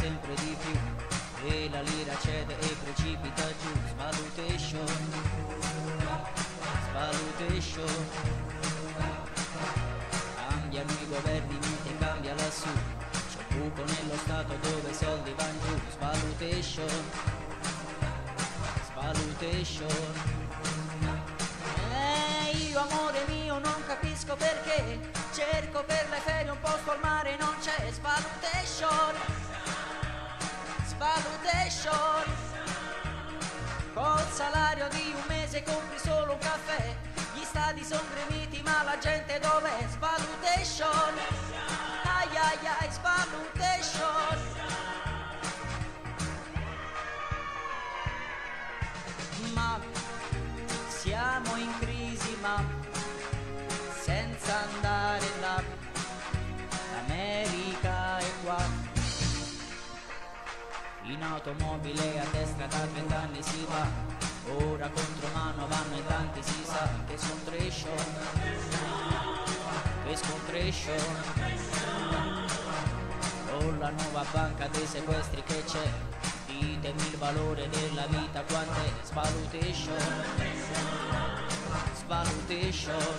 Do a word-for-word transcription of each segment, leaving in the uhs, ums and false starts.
sempre di più e la lira cede e precipita giù. Svalutation, svalutation, cambiano i governi mentre cambia lassù, c'è un buco nello stato dove i soldi vanno giù. Svalutation, svalutation. E io amore mio non capisco perché cerco per le ferie un posto al mare, non c'è. Svalutation, svalutation, col salario di un mese compri solo un caffè, gli stadi sono gremiti ma la gente dov'è? Svalutation, ai ai ai, svalutation. Ma siamo in crisi ma senza andare là, l'America è qua. In automobile a destra da vent'anni si va, ora contro mano vanno in tanti, si sa che scontration, che scontration. Con la nuova banca dei sequestri che c'è, ditemi il valore della vita quant'è. Svalutation, svalutation.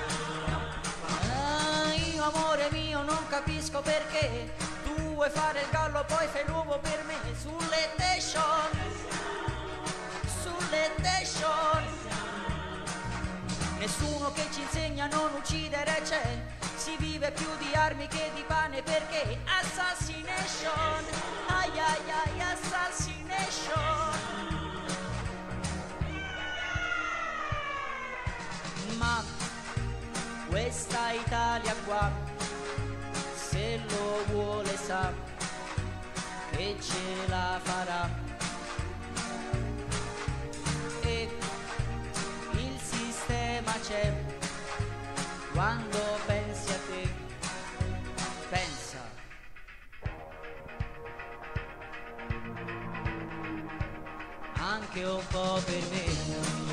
Ah, io amore mio non capisco perché tu vuoi fare il gallo poi fai l'uovo per me. Sulle station, sulle station, nessuno che ci insegna a non uccidere c'è, si vive più di armi che di pane perché assassination, ai ai ai, assassination. Ma questa Italia qua, se lo vuole sa che ce la farà, e il sistema c'è. Quando pensi a te, pensa anche un po' per me.